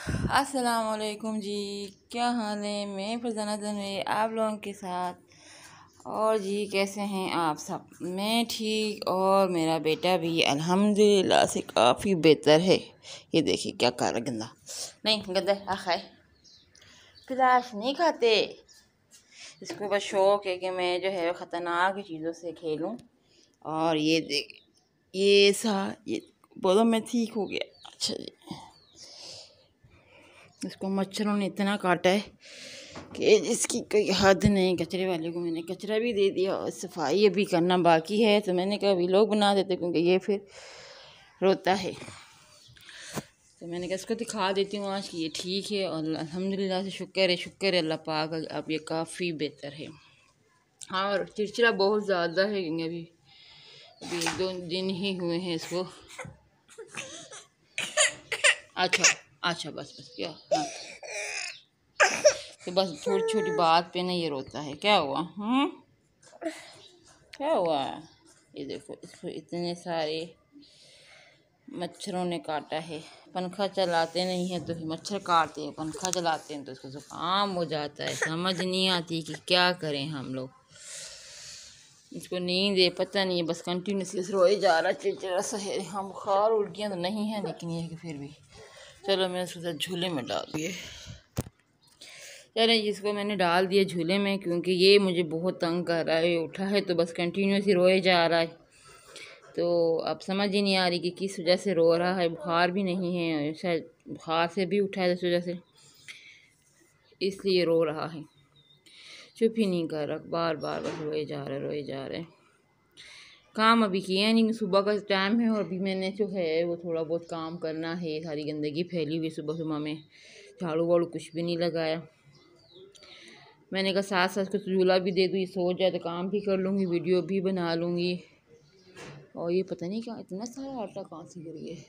अस्सलाम वालेकुम जी। क्या हाल है? मैं फरजाना में आप लोगों के साथ। और जी कैसे हैं आप सब? मैं ठीक और मेरा बेटा भी अल्हम्दुलिल्लाह से काफ़ी बेहतर है। ये देखिए क्या कर रहा, गंदा नहीं, गंदा आ खाए, फिलाश नहीं खाते। इसको बस शौक है कि मैं जो है ख़तरनाक चीज़ों से खेलूं। और ये देख, ये बोलो मैं ठीक हो गया। अच्छा जी, इसको मच्छरों ने इतना काटा है कि जिसकी कोई हद नहीं। कचरे वाले को मैंने कचरा भी दे दिया और सफाई अभी करना बाकी है, तो मैंने कहा अभी लोग बना देते क्योंकि ये फिर रोता है। तो मैंने कहा इसको दिखा देती हूँ आज कि ये ठीक है और अल्हम्दुलिल्लाह से शुक्र है अल्लाह पाक, अब ये काफ़ी बेहतर है। हाँ, और चिड़चिड़ा बहुत ज़्यादा है क्योंकि अभी 1-2 दिन ही हुए हैं इसको। अच्छा अच्छा, बस बस क्या, हाँ, तो बस छोटी छोटी बात पे ना ये रोता है। क्या हुआ? क्या हुआ? ये देखो, इसको इतने सारे मच्छरों ने काटा है। पंखा चलाते नहीं है तो मच्छर काटते हैं, पंखा चलाते हैं तो इसको जुकाम हो जाता है। समझ नहीं आती कि क्या करें हम लोग। इसको नींद है, पता नहीं है, बस कंटिन्यूसली रोए जा रहा, चिड़चिड़ा सा है। हाँ, बुखार उल्टियाँ तो नहीं है लेकिन ये है कि फिर भी चलो मैं इसको झूले में डाल दिए। चले, इसको मैंने डाल दिया झूले में क्योंकि ये मुझे बहुत तंग कर रहा है। उठा है तो बस कंटिन्यूसली रोए जा रहा है, तो अब समझ ही नहीं आ रही कि किस वजह से रो रहा है। बुखार भी नहीं है, शायद बुखार से भी उठा है इस वजह से, इसलिए रो रहा है। चुप ही नहीं कर रहा, बार बार बस रोए जा रहे। काम अभी किया नहीं, सुबह का टाइम है और अभी मैंने जो है वो थोड़ा बहुत काम करना है। सारी गंदगी फैली हुई सुबह सुबह में, झाड़ू वाड़ू कुछ भी नहीं लगाया। मैंने कहा साथ साथ को झूला भी दे दूँ, ये सो जाए तो काम भी कर लूँगी, वीडियो भी बना लूँगी। और ये पता नहीं क्या इतना सारा आटा कहाँ से गिर गया।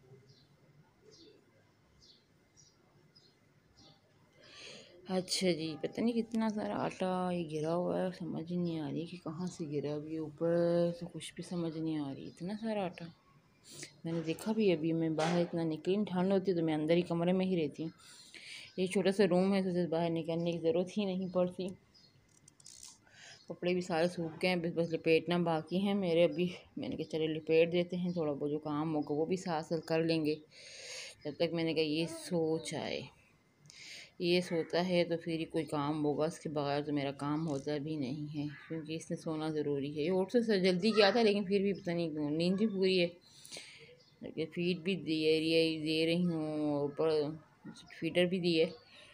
अच्छा जी, पता नहीं कितना सारा आटा ये गिरा हुआ है, समझ ही नहीं आ रही कि कहाँ से गिरा। अभी ऊपर से कुछ भी समझ नहीं आ रही, इतना सारा आटा मैंने देखा भी। अभी मैं बाहर इतना निकली, ठंड होती है तो मैं अंदर ही कमरे में ही रहती हूँ। ये छोटा सा रूम है तो बाहर निकलने की ज़रूरत ही नहीं पड़ती। कपड़े भी सारे सूख गए हैं, बस लपेटना बाकी है मेरे अभी। मैंने कहा चले लिपेट देते हैं, थोड़ा बहुत जो काम होगा वो भी साथ साथ कर लेंगे। जब तक मैंने कहा ये सोच आए, ये सोता है तो फिर ही कोई काम होगा, उसके बगैर तो मेरा काम होता भी नहीं है क्योंकि इसने सोना ज़रूरी है। ये उठ तो जल्दी किया था लेकिन फिर भी पता नहीं क्यों नींद भी पूरी है। फीड भी दे रही हूँ, ऊपर फीडर भी दी है।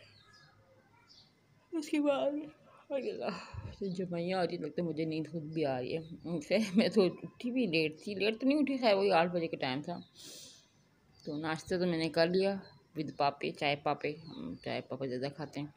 उसके बाद तो जमाइयाँ आ रही, लगता है मुझे नींद खुद भी आ रही है। मैं तो उठी भी लेट थी, लेट तो नहीं उठी, खैर वही 8 बजे का टाइम था। तो नाश्ता तो मैंने कर लिया विद पापे, चाय पापे। हम चाय पापा ज़्यादा खाते हैं।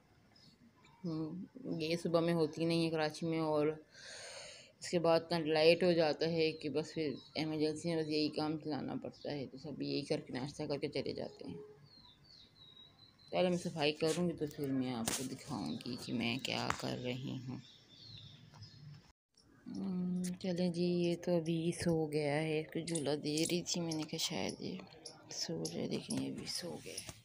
ये सुबह में होती नहीं है कराची में, और इसके बाद इतना लाइट हो जाता है कि बस फिर एमरजेंसी में बस यही काम चलाना पड़ता है, तो सब यही करके नाश्ता करके चले जाते हैं। पहले मैं सफाई करूँगी तो फिर मैं आपको दिखाऊंगी कि मैं क्या कर रही हूँ। चलें जी, ये तो अभी सो गया है। इसको झूला दे रही थी, मैंने कहा शायद ये सो जाए, लेकिन ये भी सो गया है।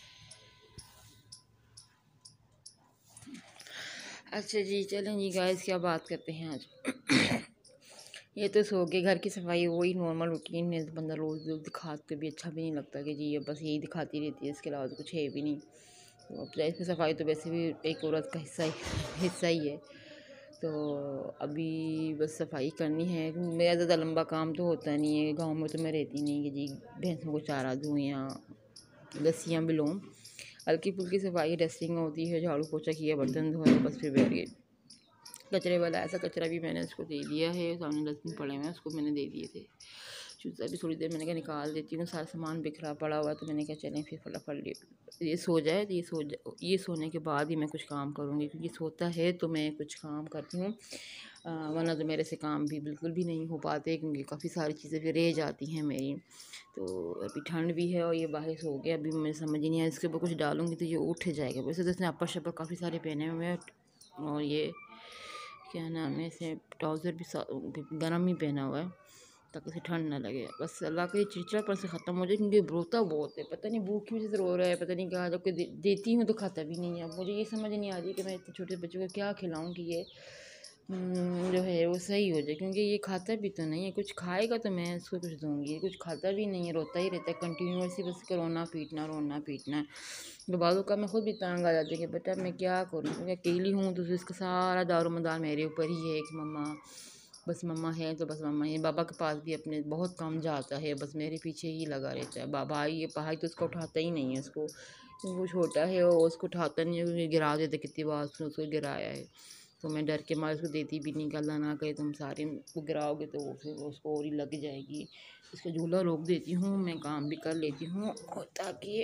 अच्छा जी, चलें जी गाइस, क्या बात करते हैं आज। ये तो सो के घर की सफाई वही नॉर्मल रूटीन है, बंदा रोज़ रोज़ दिखा के भी अच्छा भी नहीं लगता कि जी ये बस यही दिखाती रहती है, इसके अलावा तो कुछ है भी नहीं। तो अब जाहिर सी सफाई तो वैसे भी एक औरत का हिस्सा ही है। तो अभी बस सफाई करनी है। मेरा ज़्यादा लंबा काम तो होता नहीं है, गांव में तो मैं रहती नहीं कि जी भैंसों को चारा दूँ या लस्सियाँ भी लूँ। हल्की फुल्की सफाई डस्टिंग होती है, झाड़ू पोछा किया, बर्तन धोए, बस फिर बैठ गए। कचरे वाला ऐसा कचरा भी मैंने उसको दे दिया है, सामने डस्टबिन पड़े हुए हैं, उसको मैंने दे दिए थे। जूता भी थोड़ी देर मैंने कहा निकाल देती हूँ, सारा सामान बिखरा पड़ा हुआ, तो मैंने कहा चलें फिर फटाफट ये सो जाए, ये सोने के बाद ही मैं कुछ काम करूँगी क्योंकि सोता है तो मैं कुछ काम करती हूँ, वरना तो मेरे से काम भी बिल्कुल भी नहीं हो पाते क्योंकि काफ़ी सारी चीज़ें फिर रह जाती हैं मेरी। तो अभी ठंड भी है और ये बाहर सो गया, अभी मुझे समझ ही नहीं आया इसके ऊपर कुछ डालूँगी तो ये उठ जाएगा। वैसे तो इसने अपर शपर काफ़ी सारे पहने हुए हैं, और ये क्या नाम है, इसे ट्राउज़र भी गर्म ही पहना हुआ है, ताकि उसे ठंड ना लगे। बस अल्लाह का ये चिड़चिड़ापन से ख़त्म हो जाए, क्योंकि रोता बहुत है, पता नहीं भूख की वजह से रो रहा है, पता नहीं क्या, जबकि देती हूँ तो खाता भी नहीं है। मुझे ये समझ नहीं आ रही कि मैं इतने छोटे बच्चों को क्या खिलाऊँ कि ये जो है वो सही हो जाए, क्योंकि ये खाता भी तो नहीं है। कुछ खाएगा तो मैं इसको कुछ दूँगी, कुछ खाता भी नहीं है, रोता ही रहता है कंटिन्यूसली, बस इसका रोना पीटना। तो बाज़ों का मैं खुद भी तंग आ जाती हूँ कि बेटा मैं क्या करूँ, क्योंकि अकेली हूँ तो इसका सारा दारोमदार मेरे ऊपर ही है कि मम्मा, बस मम्मा है तो बस मम्मा है। बाबा के पास भी अपने बहुत कम जाता है, बस मेरे पीछे ही लगा रहता है। भाई तो उसको उठाता ही नहीं है, उसको, क्योंकि वो छोटा है और उसको उठाता नहीं है, क्योंकि गिरा देते, कितनी बार उसको गिराया है। तो मैं डर के मारे उसको देती भी नहीं, अल्लाह ना करे तुम सारे को गिराओगे तो फिर उसको और ही लग जाएगी। इसका झूला रोक देती हूँ, मैं काम भी कर लेती हूँ, और ताकि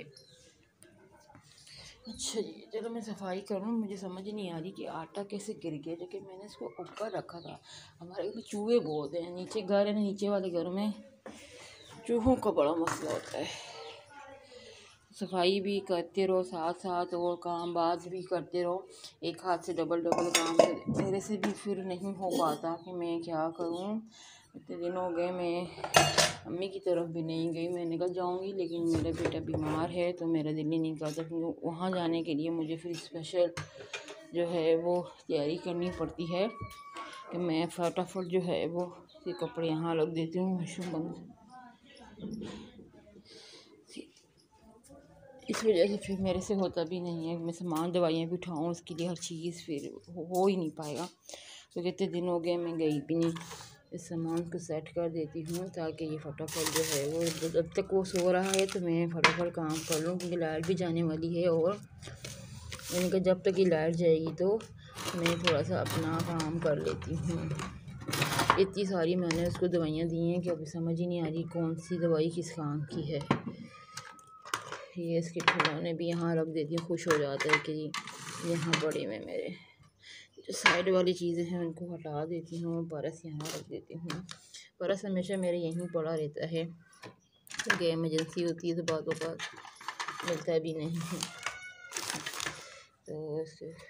अच्छा जी चलो मैं सफाई करूँ। मुझे समझ नहीं आ रही कि आटा कैसे गिर गया, जो कि मैंने इसको ऊपर रखा था। हमारे घर में चूहे बहुत हैं, नीचे घर है, नीचे वाले घरों में चूहों का बड़ा मसला होता है। सफाई भी करते रहो साथ साथ, और काम बात भी करते रहो, एक हाथ से डबल काम तो मेरे से भी फिर नहीं हो पाता कि मैं क्या करूं। इतने दिन हो गए मैं अम्मी की तरफ भी नहीं गई, मैं निकल जाऊंगी, लेकिन मेरा बेटा बीमार है तो मेरा दिल ही नहीं करता, क्योंकि वहाँ जाने के लिए मुझे फिर स्पेशल जो है वो तैयारी करनी पड़ती है कि मैं फटाफट जो है वो ये कपड़े यहाँ रख देती हूँ मशरूम बंद। इस वजह से फिर मेरे से होता भी नहीं है, मैं सामान दवाइयाँ भी उठाऊँ, उसके लिए हर चीज़ फिर हो ही नहीं पाएगा। तो कितने दिन हो गए मैं गई भी नहीं। इस सामान को सेट कर देती हूँ ताकि ये फटाफट जो है वो, जब तक वो सो रहा है तो मैं फटाफट काम कर लूँ, क्योंकि लाइट भी जाने वाली है। और मैंने कहा जब तक ये लाइट जाएगी तो मैं थोड़ा सा अपना काम कर लेती हूँ। इतनी सारी मैंने उसको दवाइयाँ दी हैं कि अभी समझ ही नहीं आ रही कौन सी दवाई किस काम की है। ये इसके खिलौने भी यहाँ रख देती हूँ, खुश हो जाता है कि यहाँ बड़े में मेरे जो साइड वाली चीज़ें हैं उनको हटा देती हूँ, परस यहाँ रख देती हूँ। परस हमेशा मेरे यहीं पड़ा रहता है, क्योंकि इमरजेंसी होती है तो बातों का मिलता भी नहीं है। तो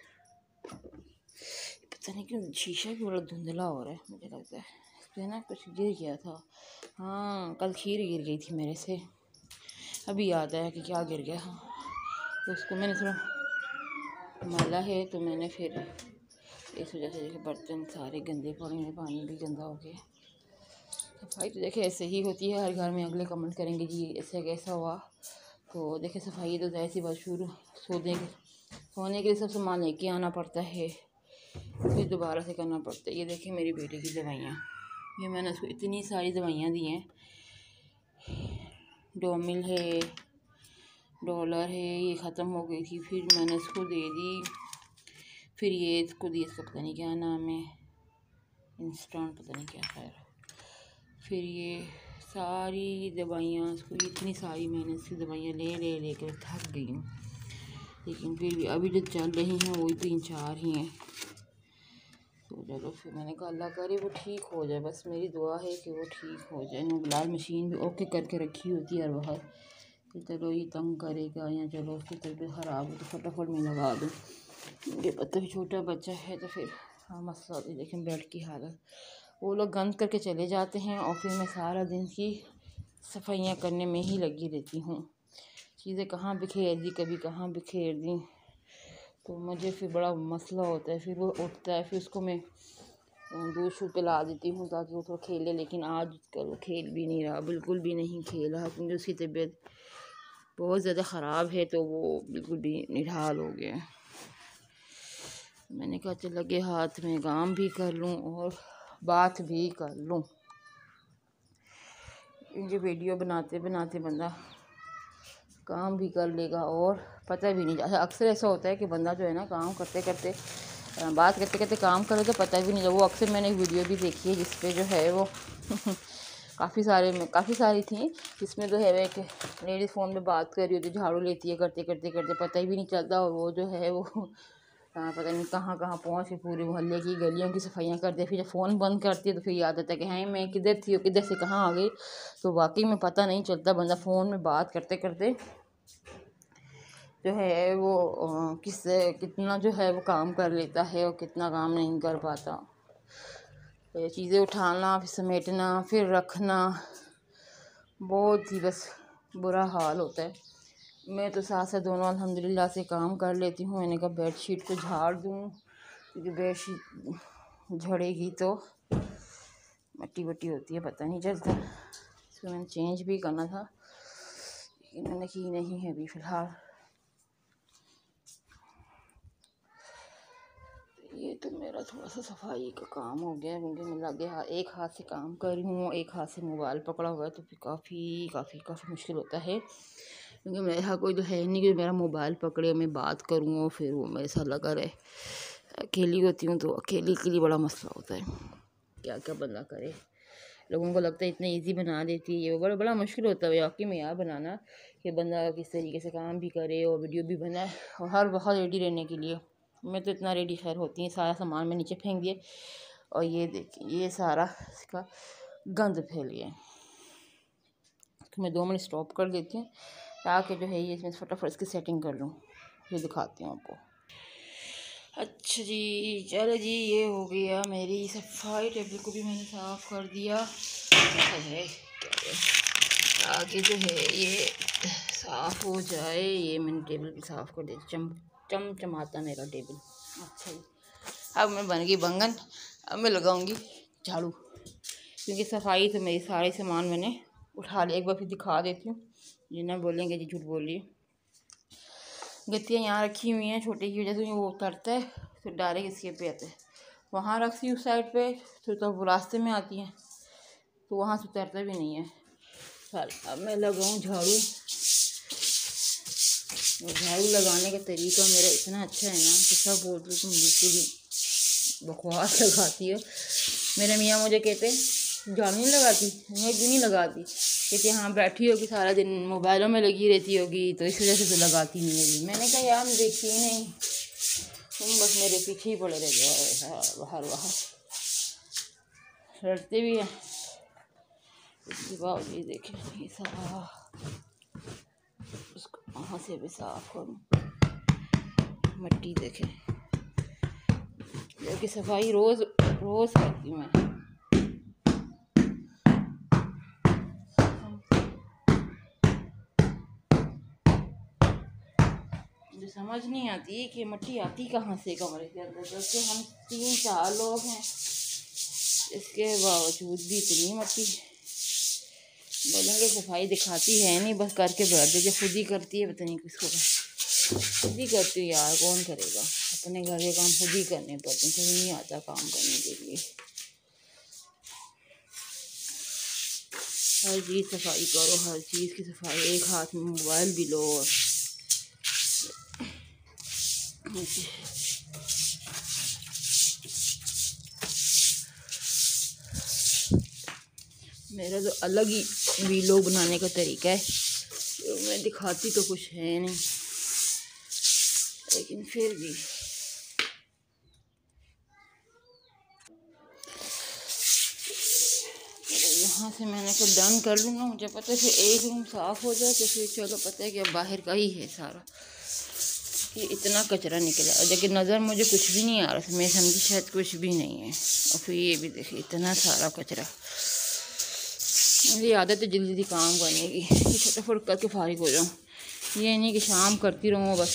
पता नहीं क्यों शीशा भी बड़ा धुंधला हो रहा है, मुझे लगता है इस पर ना कुछ गिर गया था। हाँ कल खीर गिर गई थी मेरे से, अभी याद आया कि क्या गिर गया। हाँ तो उसको मैंने थोड़ा मला है, तो मैंने फिर इस वजह से देखे बर्तन सारे गंदे पड़े हैं, पानी भी गंदा हो गया। सफाई तो देखे ऐसे ही होती है हर घर में, अगले कमेंट करेंगे जी ऐसे कैसा हुआ। तो देखे सफाई तो ऐसी बात शुरू सोने के लिए सब सामान लेके आना पड़ता है, फिर दोबारा से करना पड़ता है। ये देखिए मेरी बेटी की दवाइयाँ, ये मैंने उसको इतनी सारी दवाइयाँ दी हैं, डोमिल है, डॉलर है, ये ख़त्म हो गई थी, फिर मैंने इसको दे दी, फिर ये इसको दी, इसका पता नहीं क्या नाम है, इंस्टेंट पता नहीं क्या, खैर फिर ये सारी दवाइयाँ इसको, इतनी सारी मैंने इसकी दवाइयाँ ले कर थक गई हूँ। लेकिन फिर भी अभी जो चल रही हैं वही 3-4 ही हैं। तो चलो फिर मैंने कहा अल्लाह करे वो ठीक हो जाए, बस मेरी दुआ है कि वो ठीक हो जाए। फिलहाल मशीन भी ओके करके रखी होती है हर बार कि चलो ये तंग करेगा या चलो उसकी तबीयत ख़राब हो तो फटाफट मैं लगा दूँ। ये पता भी छोटा बच्चा है तो फिर हाँ मसला होती है। लेकिन बेड की हालत, वो लोग गंद करके चले जाते हैं और फिर मैं सारा दिन की सफाइयाँ करने में ही लगी रहती हूँ। चीज़ें कहाँ बिखेर दी, कभी कहाँ बिखेर दी, तो मुझे फिर बड़ा मसला होता है। फिर वो उठता है, फिर उसको मैं दूध शूध पिला देती हूँ ताकि वो थोड़ा खेले, लेकिन आज कल वो खेल भी नहीं रहा, बिल्कुल भी नहीं खेल रहा, क्योंकि उसकी तबीयत बहुत ज़्यादा ख़राब है, तो वो बिल्कुल भी निढाल हो गया। मैंने कहा चल लगे हाथ में काम भी कर लूँ और बात भी कर लूँ। ये वीडियो बनाते बनाते बंदा काम भी कर लेगा और पता भी नहीं। अक्सर ऐसा होता है कि बंदा जो है ना काम करते करते बात करते करते काम करे तो पता भी नहीं चला। वो अक्सर मैंने एक वीडियो भी देखी है जिसपे जो है वो काफ़ी सारी थी, जिसमें जो है एक लेडीज़ फ़ोन में बात कर रही होती, झाड़ू लेती है, करते पता ही भी नहीं चलता, और वो जो है वो पता नहीं कहाँ पहुँच के पूरे मोहल्ले की गलियों की सफाइयाँ करते। फिर जब फ़ोन बंद करती है तो फिर याद आता है कि हाँ मैं किधर थी और किधर से कहाँ आ गई। तो वाकई में पता नहीं चलता, बंदा फ़ोन में बात करते करते जो है वो कितना जो है वो काम कर लेता है और कितना काम नहीं कर पाता। चीज़ें उठाना, फिर समेटना, फिर रखना, बहुत ही बस बुरा हाल होता है। मैं तो साथ साथ दोनों अल्हम्दुलिल्लाह से काम कर लेती हूँ। मैंने कहा बेडशीट को झाड़ दूँ, क्योंकि बेडशीट झड़ेगी तो मट्टी वट्टी होती है, पता नहीं चलता। इसको मैंने चेंज भी करना था, लेकिन मैंने की नहीं है अभी फ़िलहाल। ये तो मेरा थोड़ा सा सफाई का काम हो गया, क्योंकि मैं लगे एक हाथ से काम कर रही हूँ, एक हाथ से मोबाइल पकड़ा हुआ है, तो फिर काफ़ी मुश्किल होता है। क्योंकि मेरा कोई तो है नहीं कि मेरा मोबाइल पकड़े, मैं बात करूँ और फिर वो मेरे साथ लगा रहे। अकेली होती हूँ तो अकेली के लिए बड़ा मसला होता है, क्या क्या बंदा करे। लोगों को लगता है इतना इजी बना देती है ये, बड़ा बड़ा मुश्किल होता है वाकई में यार बनाना, कि बंदा किस तरीके से काम भी करे और वीडियो भी बनाए, और हर वक्त रेडी रहने के लिए। मैं तो इतना रेडी खैर होती है, सारा सामान मैं नीचे फेंक दिए, और ये देखिए ये सारा इसका गंद फैल गया है। तो मैं 2 मिनट स्टॉप कर देती हूँ, ताकि जो है ये इसमें फटाफट इसकी सेटिंग कर लूँ, फिर दिखाती हूँ आपको। अच्छा जी, चलो जी, ये हो गया मेरी सफाई। टेबल को भी मैंने साफ़ कर दिया है। आगे जो है ये साफ़ हो जाए, ये मैंने टेबल भी साफ़ कर दिया। चमचमाता मेरा टेबल। अच्छा जी, अब मैं बन गई बैंगन। अब मैं लगाऊंगी झाड़ू, क्योंकि सफाई तो मेरी सारे सामान मैंने उठा लिया। एक बार फिर दिखा देती हूँ, जिन्हें बोलेंगे जी झूठ बोल रही है। गत्तियाँ यहाँ रखी हुई हैं, छोटे की वजह से वो उतरता है तो डायरेक्ट इसके पे आते हैं। वहाँ रखती हूँ साइड पे, तो वो रास्ते में आती हैं, तो वहाँ से उतरता भी नहीं है। अब मैं लगाऊँ झाड़ू। झाड़ू लगाने का तरीका मेरा इतना अच्छा है ना कि सब बोलते तुम बिल्कुल बकवास लगाती हो। मेरे मियाँ मुझे कहते झाड़ू नहीं लगाती, मैं क्यों नहीं लगाती। कहती हाँ बैठी होगी सारा दिन मोबाइलों में लगी रहती होगी, तो इस वजह से तो लगाती नहीं होगी। मैंने कहा यार मैं देखती ही नहीं, तुम बस मेरे पीछे ही पड़े रह जाओ, बाहर लड़ते भी हैं। उसके बाद ये देखें, ये सारा उसको वहाँ से भी साफ करूँ। मिट्टी देखें, जबकि सफाई रोज़ करती हूँ मैं। मुझे समझ नहीं आती कि मिट्टी आती कहाँ से कमरे के अंदर, जबकि हम 3-4 लोग हैं, इसके बावजूद भी इतनी मिट्टी। बोलेंगे सफाई दिखाती है नहीं, बस करके बैठ जाए, खुद ही करती है, पता नहीं किसको खुद ही करती है यार, कौन करेगा। अपने घर के काम खुद ही करने पड़ते हैं, कोई नहीं आता काम करने के लिए। हर चीज़ सफाई करो, हर चीज़ की सफाई। एक हाथ में मोबाइल भी लो। मेरा तो अलग ही वीडियो बनाने का तरीका है, तो मैं दिखाती तो कुछ है नहीं, लेकिन फिर भी यहाँ से मैंने कुछ डन कर लूँगा। मुझे पता है फिर एक रूम साफ़ हो जाए तो फिर चलो, पता है कि अब बाहर का ही है सारा। ये इतना कचरा निकला, लेकिन नज़र मुझे कुछ भी नहीं आ रहा, मैं समझी शायद कुछ भी नहीं है। और फिर ये भी देखिए इतना सारा कचरा। मेरी आदत है जल्दी जल्दी काम करने की, फटाफट करके फारिग हो जाऊँ। ये नहीं कि शाम करती रहूँ, बस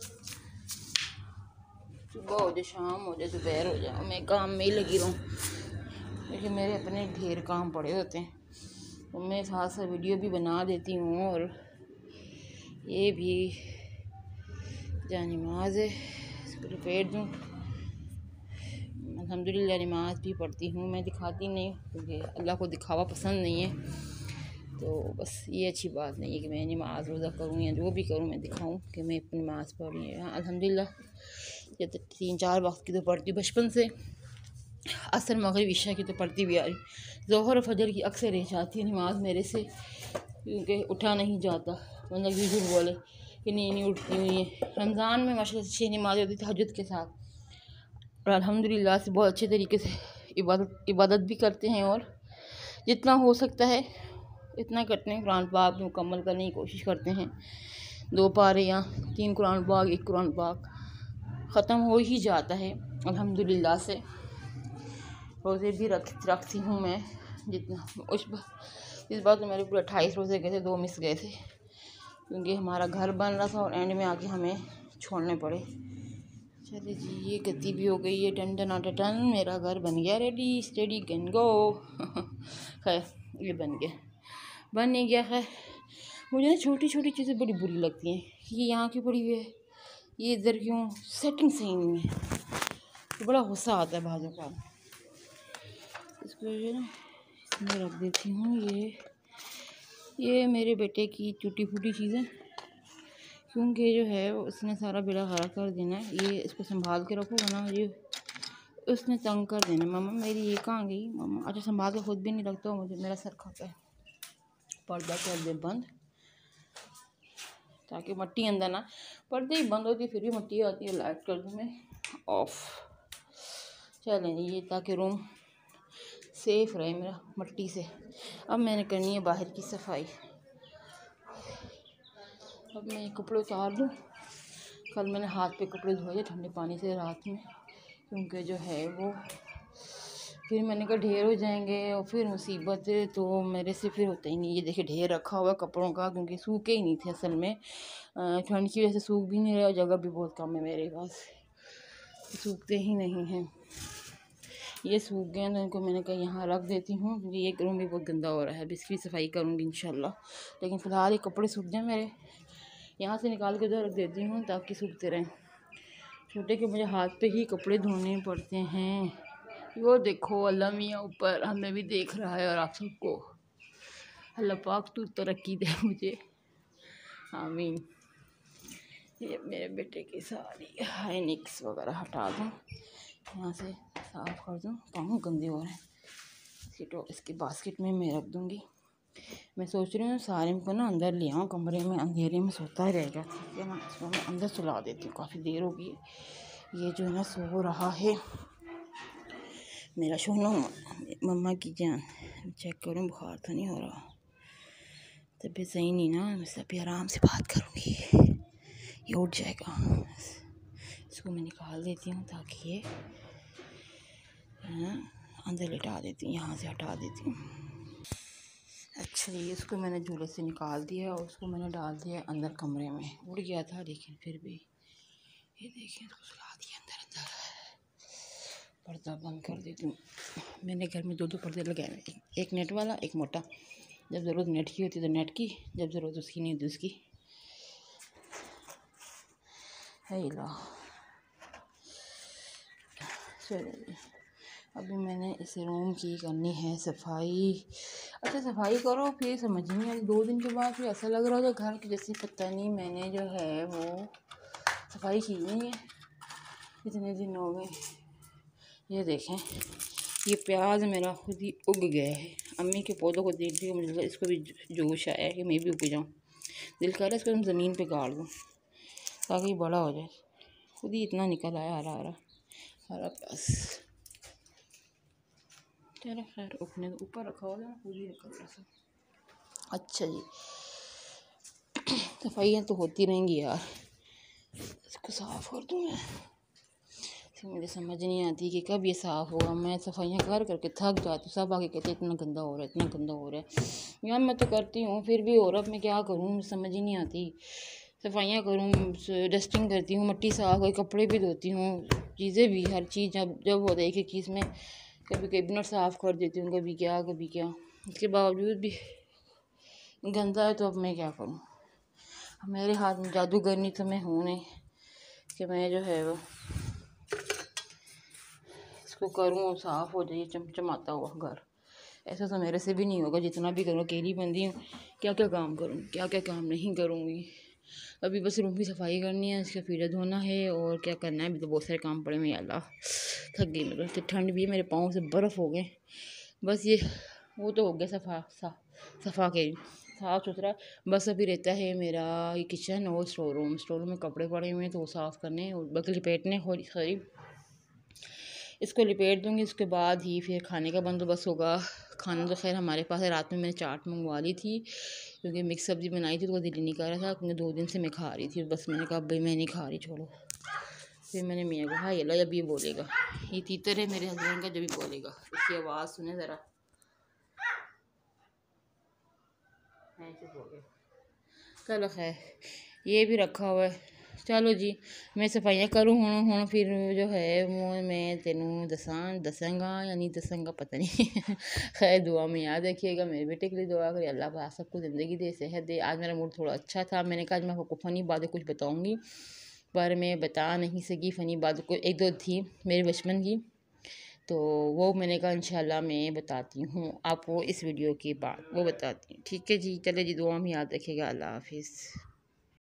सुबह हो जाए, शाम हो जाए, दोपहर हो जाए, मैं काम में ही लगी रहूँ। लेकिन मेरे अपने ढेर काम पड़े होते हैं, तो मैं साथ साथ वीडियो भी बना देती हूँ। और ये भी जहाँ नमाज है इसको लपेट दूँ। अल्हम्दुलिल्लाह नमाज भी पढ़ती हूँ, मैं दिखाती नहीं, क्योंकि अल्लाह को दिखावा पसंद नहीं है। तो बस ये अच्छी बात नहीं है कि मैं नमाज रोज़ा करूँ या जो भी करूँ मैं दिखाऊँ कि मैं अपनी नमाज पढ़ रही हूँ। अल्हम्दुलिल्लाह ये तो 3-4 वक्त की तो पढ़ती हूँ बचपन से। असर मगरिब इशा की तो पढ़ती भी आ रही। ज़ोहर और फजर की अक्सर रह जाती है नमाज मेरे से, क्योंकि उठा नहीं जाता। मतलब ये झूठ बोले कि नहीं उठती हुई है। रमज़ान में माशाल्लाह से 6 नमाज़ होती तहज्जुद के साथ, और अल्हम्दुलिल्लाह से बहुत अच्छे तरीके से इबादत भी करते हैं, और जितना हो सकता है इतना करते हैं। कुरान पाक मुकम्मल करने की कोशिश करते हैं। 2 पारे या 3 कुरान पाक, 1 कुरान पाक ख़त्म हो ही जाता है अल्हम्दुलिल्लाह से। रोज़े भी रखती हूँ मैं जितना। इस बार तो मेरे पूरे 28 रोज़े गए थे, 2 मिस गए थे क्योंकि हमारा घर बन रहा था और एंड में आके हमें छोड़ने पड़े। चलिए जी, ये गति भी हो गई है। टन टन टन, मेरा घर बन गया रेडी, स्टेडी कैन गो। खैर ये बन नहीं गया। खैर मुझे ना छोटी छोटी चीज़ें बड़ी बुरी लगती हैं कि यहाँ क्यों पड़ी हुई है, ये इधर क्यों, सेटिंग सही नहीं है, तो बड़ा गुस्सा आता है भाजों का। इसको जो ना इसमें रख देती हूँ। ये मेरे बेटे की टूटी फूटी चीज़ें, क्योंकि जो है उसने सारा बेड़ा खड़ा कर देना है। ये इसको संभाल के रखो वरना ये उसने तंग कर देना। मम्मा मेरी ये कहाँ गई मम्मा? अच्छा संभाल के खुद भी नहीं रखता, मुझे मेरा सर खाता है। पर्दा कर दे बंद ताकि मट्टी अंदर ना, पर्दे ही बंद होती फिर भी मट्टी आती है। लाइट कर दूँ मैं ऑफ। चलें ये, ताकि रूम सेफ रहे मेरा मट्टी से। अब मैंने करनी है बाहर की सफाई। अब मैं कपड़े उतार दूँ। कल मैंने हाथ पे कपड़े धोए ठंडे पानी से रात में, क्योंकि जो है वो फिर मैंने कहा ढेर हो जाएंगे और फिर मुसीबत, तो मेरे से फिर होता ही नहीं। ये देखिए ढेर रखा हुआ कपड़ों का, क्योंकि सूखे ही नहीं थे असल में। ठंड की वजह से सूख भी नहीं रहे और जगह भी बहुत कम है मेरे पास, सूखते ही नहीं हैं। ये सूख गए तो इनको मैंने कहा यहाँ रख देती हूँ, क्योंकि ये रूम भी बहुत गंदा हो रहा है। अब इसकी सफाई करूँगी इंशाल्लाह, लेकिन फ़िलहाल ये कपड़े सूख जाए मेरे, यहाँ से निकाल के उधर रख देती हूँ ताकि सूखते रहें। छोटे के मुझे हाथ पे ही कपड़े धोने पड़ते हैं। वो देखो अल्लाह मियाँ ऊपर हमें भी देख रहा है और आप सबको। अल्लाह पाक तू तरक्की दे मुझे, आमीन। ये मेरे बेटे की सारी हाइनिक्स वगैरह हटा दूँ, यहाँ से साफ़ कर दूँ। पाँव गंदे हो रहे हैं। इसकी बास्केट में मैं रख दूँगी। मैं सोच रही हूँ सारिम को ना अंदर ले आऊँ, कमरे में अंधेरे में सोता ही रहेगा। ठीक है ना, इसको मैं अंदर सुला देती हूँ। काफ़ी देर होगी ये जो है ना सो रहा है। मेरा सोना मम्मा की जान, चेक करूँ बुखार तो नहीं हो रहा, तबीयत सही नहीं ना, मैं अभी आराम से बात करूँगी, ये उठ जाएगा। इसको मैं निकाल देती हूँ ताकि ये अंदर लिटा देती हूँ, यहाँ से हटा देती हूँ। अच्छा जी, इसको मैंने झूले से निकाल दिया और उसको मैंने डाल दिया अंदर कमरे में। उड़ गया था लेकिन फिर भी ये देखिए इसको सुला दिया अंदर। पर्दा बंद कर देती हूँ। मैंने घर में 2 पर्दे लगाए हैं, एक नेट वाला एक मोटा। जब ज़रूरत नेट की होती तो नेट की, जब ज़रूरत उसकी नहीं होती उसकी। है ला चलिए, अभी मैंने इस रूम की करनी है सफाई। अच्छा सफाई करो फिर समझ नहीं आई, 2 दिन के बाद फिर ऐसा लग रहा था घर के जैसे पता नहीं मैंने जो है वो सफाई की नहीं है इतने दिन हो गए। ये देखें ये प्याज मेरा खुद ही उग गया है। अम्मी के पौधों को देख के मुझे लगा इसको भी जोश आया है कि मैं भी उग जाऊँ। दिल कर रहा है इसको हम ज़मीन पे गाड़ दूँ ताकि ये बड़ा हो जाए। खुद ही इतना निकल आया हरा प्याज। चलो खैर उगने तो ऊपर रखा होगा खुद ही निकल रहा था। अच्छा जी, सफाइयाँ तो होती रहेंगी यार, इसको साफ़ कर दूँ मैं। मुझे समझ नहीं आती कि कब ये साफ़ होगा। मैं सफाइयाँ कर करके थक जाती हूँ। सब आके कहते हैं इतना गंदा हो रहा है, इतना गंदा हो रहा है। यार मैं तो करती हूँ फिर भी हो रहा है, मैं क्या करूँ, मुझे समझ ही नहीं आती। सफाइयाँ करूँ, डस्टिंग करती हूँ, मिट्टी साफ़ कर, कपड़े भी धोती हूँ, चीज़ें भी, हर चीज़ जब होता है एक चीज़ में। कभी कैबिनेट साफ़ कर देती हूँ, कभी क्या इसके बावजूद भी गंदा है। तो अब मैं क्या करूँ, मेरे हाथ में जादूगरनी तो मैं हूँ नहीं कि मैं जो है वो इसको करूँ साफ़ हो जाए चमचमाता हुआ घर। ऐसा तो मेरे से भी नहीं होगा, जितना भी करूँ अकेली बंदी हूँ, क्या क्या काम करूँ, क्या क्या काम नहीं करूँगी। अभी बस रूम की सफाई करनी है, इसका फीडर धोना है और क्या करना है। अभी तो बहुत सारे काम पड़े हुए हैं। अल्लाह थक गई मैं तो, ठंड भी है, मेरे पाँव से बर्फ़ हो गए। बस ये वो तो हो गया सफ़ा के साफ़ सुथरा। बस अभी रहता है मेरा ये किचन और स्टोर रूम में कपड़े पड़े हुए हैं तो वो साफ़ करने और बल्कि लिपेटने करीब इसको लिपेट दूँगी। उसके बाद ही फिर खाने का बंदोबस्त होगा। खाना तो खैर हमारे पास है, रात में मैंने चाट मंगवा ली थी क्योंकि मिक्स सब्ज़ी बनाई थी तो वो दिल नहीं कर रहा था, क्योंकि 2 दिन से मैं खा रही थी। बस मैंने कहा भाई मैं नहीं खा रही, छोड़ो। फिर मैंने मियाँ को हाय अल्लाह, जब ये बोलेगा, ये तीतर है मेरे हस्बैंड का, जब भी बोलेगा उसकी आवाज़ सुने ज़रा। हो गया, चलो खैर ये भी रखा हुआ है। चलो जी मैं सफाइयाँ करूँ हूँ फिर जो है वो मैं तेनू दसांगा या नहीं दसांगा पता नहीं। खैर दुआ में याद रखिएगा, मेरे बेटे के लिए दुआ करिए, अल्लाह पाक सबको ज़िंदगी दे, सेहत दे। आज मेरा मूड थोड़ा अच्छा था, मैंने कहा आज मैं आपको फ़नी बातें कुछ बताऊँगी, पर मैं बता नहीं सकी। फ़नी बात को एक दो थी मेरे बचपन की, तो वो मैंने कहा इंशाल्लाह मैं बताती हूँ आपको इस वीडियो के बाद, वो बताती हूँ। ठीक है जी, चले जी दुआ में याद रखिएगा, अल्लाह हाफिज़।